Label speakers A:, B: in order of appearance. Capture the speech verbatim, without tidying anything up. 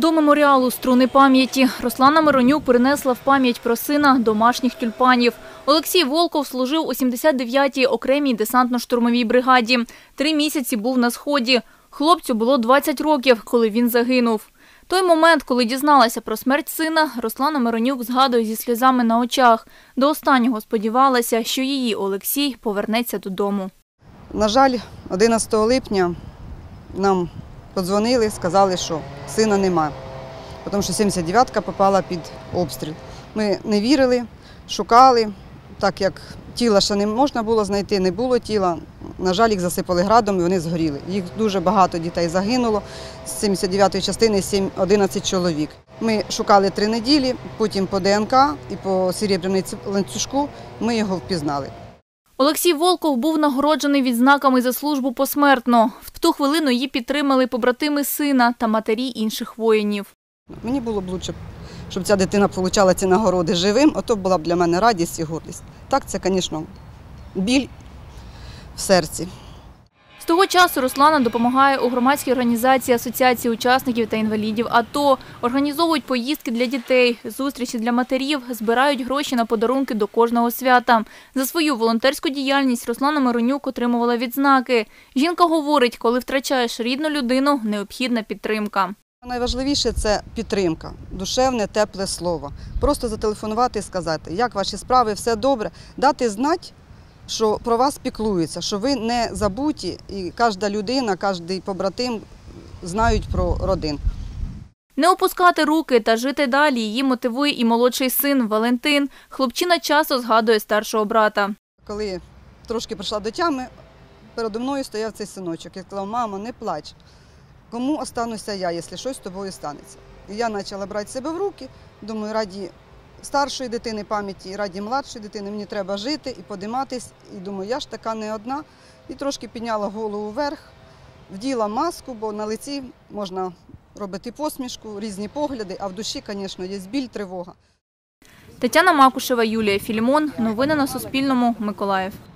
A: До меморіалу «Струни пам'яті» Руслана Миронюк принесла в пам'ять про сина домашніх тюльпанів. Олексій Волков служив у сімдесят дев'ятій окремій десантно-штурмовій бригаді. Три місяці був на Сході. Хлопцю було двадцять років, коли він загинув. Той момент, коли дізналася про смерть сина, Руслана Миронюк згадує зі сльозами на очах. До останнього сподівалася, що її Олексій повернеться додому.
B: На жаль, одинадцятого липня нам подзвонили, сказали, що сина нема, тому що сімдесят дев'ятка попала під обстріл. Ми не вірили, шукали, так як тіла ще не можна було знайти, не було тіла. На жаль, їх засипали градом і вони згоріли. Їх дуже багато дітей загинуло, з сімдесят дев'ятої частини одинадцять чоловік. Ми шукали три неділі, потім по ДНК і по серебряному ланцюжку ми його впізнали.
A: Олексій Волков був нагороджений відзнаками за службу посмертно. В ту хвилину її підтримали побратими сина та матері інших воїнів.
B: Мені було б краще, щоб ця дитина отримала ці нагороди живим, ото була б для мене радість і гордість. Так, це, звісно, біль в серці.
A: З того часу Руслана допомагає у громадській організації Асоціації учасників та інвалідів АТО. Організовують поїздки для дітей, зустрічі для матерів, збирають гроші на подарунки до кожного свята. За свою волонтерську діяльність Руслана Миронюк отримувала відзнаки. Жінка говорить, коли втрачаєш рідну людину, необхідна підтримка.
B: Найважливіше – це підтримка, душевне, тепле слово. Просто зателефонувати і сказати, як ваші справи, все добре, дати знати, що про вас піклуються, що ви не забуті, і кожна людина, кожен побратим знають про родин.
A: Не опускати руки та жити далі її мотивує і молодший син Валентин. Хлопчина часто згадує старшого брата.
B: Коли трошки прийшла до тями, передо мною стояв цей синочок. Я сказала, мамо, не плач, кому остануся я, якщо щось з тобою станеться. І я почала брати себе в руки, думаю, раді старшої дитини пам'яті, раді младшої дитини мені треба жити і подиматись. І думаю, я ж така не одна. І трошки підняла голову вверх, вділа маску, бо на лиці можна робити посмішку, різні погляди, а в душі, звісно, є біль, тривога.
A: Тетяна Макушева, Юлія Філімон. Новини на Суспільному. Миколаїв.